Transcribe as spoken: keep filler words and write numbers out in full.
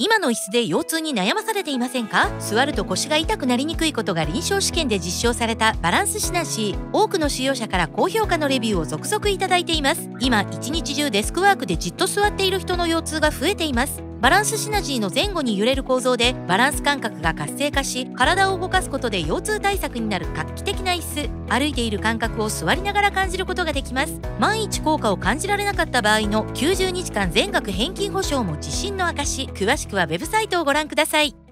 今の椅子で腰痛に悩まされていませんか？座ると腰が痛くなりにくいことが臨床試験で実証されたバランスシナジー。多くの使用者から高評価のレビューを続々いただいています。今一日中デスクワークでじっと座っている人の腰痛が増えています。バランスシナジーの前後に揺れる構造でバランス感覚が活性化し、体を動かすことで腰痛対策になる画期的な椅子。歩いている感覚を座りながら感じることができます。万一効果を感じられなかった場合のきゅうじゅうにちかん全額返金保証も自信の証。詳しくはウェブサイトをご覧ください。